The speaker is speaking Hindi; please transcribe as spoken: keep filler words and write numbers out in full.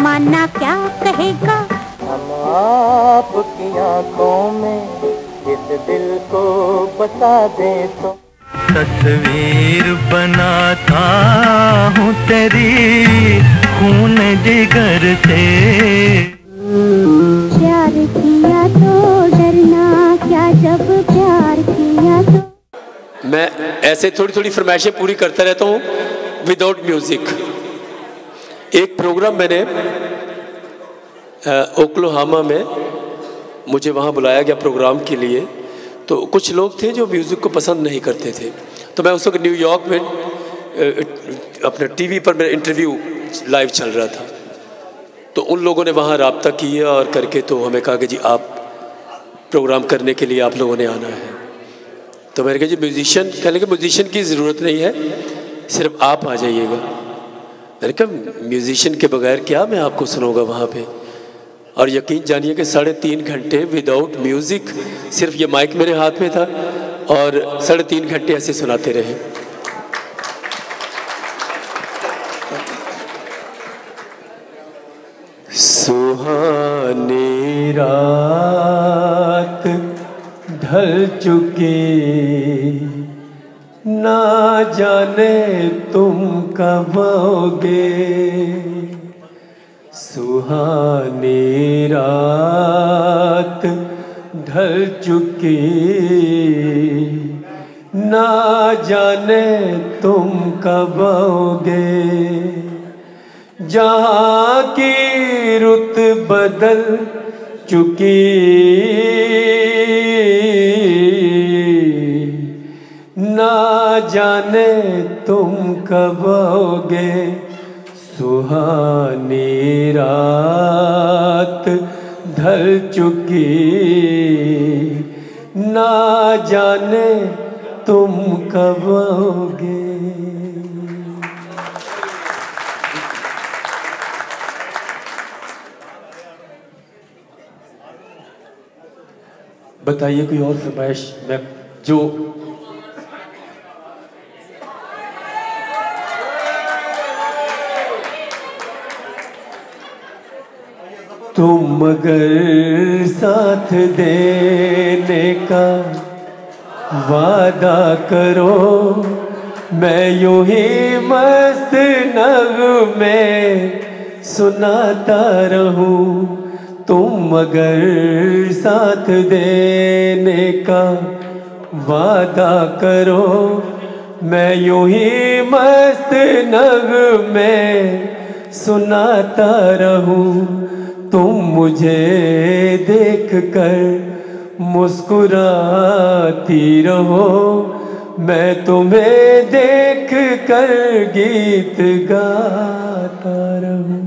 जमाना क्या कहेगा। हम आपकी आंखों में इस दिल को बता दे तो तस्वीर बनाता हूँ तेरी खून जिगर से। प्यार किया तो डरना क्या, जब प्यार किया तो। मैं ऐसे थोड़ी थोड़ी फरमाइशें पूरी करता रहता हूँ विदाउट म्यूजिक। एक प्रोग्राम मैंने ओक्लाहोमा में, मुझे वहाँ बुलाया गया प्रोग्राम के लिए, तो कुछ लोग थे जो म्यूज़िक को पसंद नहीं करते थे। तो मैं उस वक्त न्यूयॉर्क में अपने टीवी पर मेरा इंटरव्यू लाइव चल रहा था, तो उन लोगों ने वहाँ राब्ता किया और करके तो हमें कहा कि जी आप प्रोग्राम करने के लिए आप लोगों ने आना है। तो मैंने कहा जी म्यूज़िशियन, कहने के म्यूज़िशियन की ज़रूरत नहीं है, सिर्फ आप आ जाइएगा। मैंने कहा म्यूज़िशियन के बगैर क्या मैं आपको सुनूंगा वहाँ पे। और यकीन जानिए कि साढ़े तीन घंटे विदाउट म्यूज़िक, सिर्फ ये माइक मेरे हाथ में था और साढ़े तीन घंटे ऐसे सुनाते रहे। सुहानी रात ढल चुकी, ना जाने तुम कब आओगे। सुहानी रात ढल चुकी, ना जाने तुम कब आओगे। जहाँ की रुत बदल चुकी, ना जाने तुम कब आओगे। सुहानी रात ढल चुकी, ना जाने तुम कब आओगे। बताइए कोई और फरमाइश मैं जो तुम अगर साथ देने का वादा करो, मैं यूं ही मस्त नग़्मे सुनाता रहूं। तुम अगर साथ देने का वादा करो, मैं यूं ही मस्त नग़्मे सुनाता रहूं। तुम मुझे देख कर मुस्कुराती रहो, मैं तुम्हें देख कर गीत गाता रहूं।